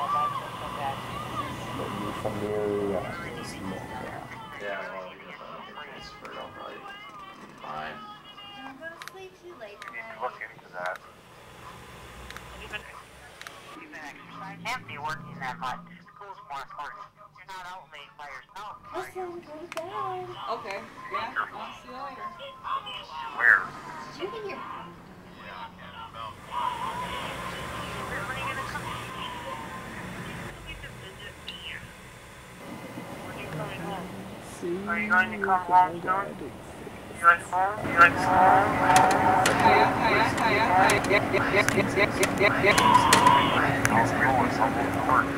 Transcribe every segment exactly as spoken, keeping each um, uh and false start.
But you familiar with smoke. Yeah, well, even if I don't get transferred, I'll probably be fine. I'm going to sleep too late You need tonight. to look into that. Even, even exercise can't be working that much. School's more important. You're not out late by yourself, are you? Listen, go to bed. Okay. Yeah. I'll see you later. Where? Did you get your... When are you going to come? You can visit me. When are you coming home? Are you going to come home soon? You like home? You like home? Hiya, hiya, hiya, hiya. Yes, yes, yes, yes, yes, yes, yes, yes. I'll go with something that works.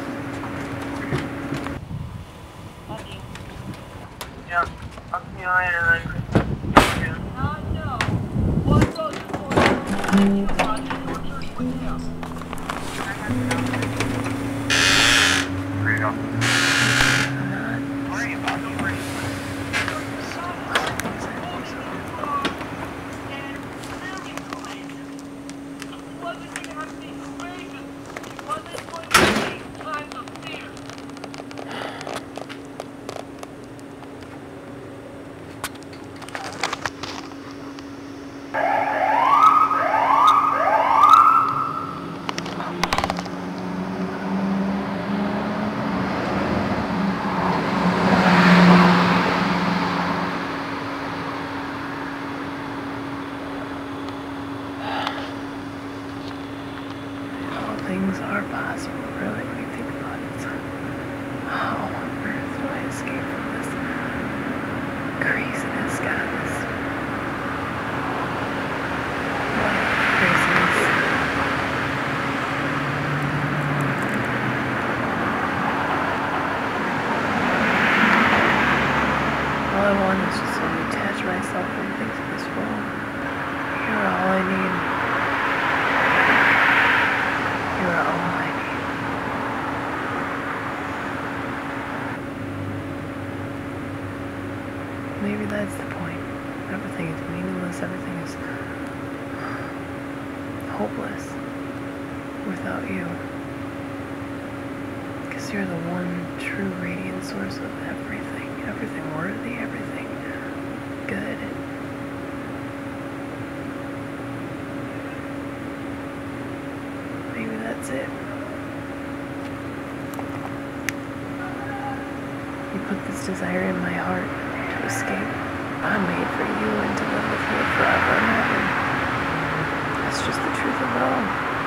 Love you. Yeah. I'll see you later then, Kristin. Oh, no. What's all this for? You know what? Your church with him. Freedom. Worry about you. Worry. Things are possible, really, when you think about it. How on earth do I escape from this craziness, guys? Craziness. All I want is just to detach myself from things in this world. You're all I need. You are all I need. Maybe that's the point. Everything is meaningless, everything is hopeless without you. Because you're the one true radiant source of everything. Everything worthy, everything good. Maybe that's it. You put this desire in my heart to escape. I'm made for you and to live with you forever and ever. That's just the truth of it all.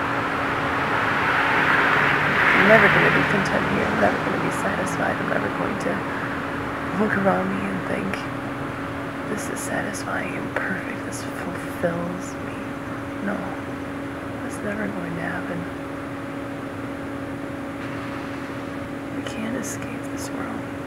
I'm never going to be content here. I'm never going to be satisfied. I'm never going to look around me and think, this is satisfying and perfect. This fulfills me. No. It's never going to happen. We can't escape this world.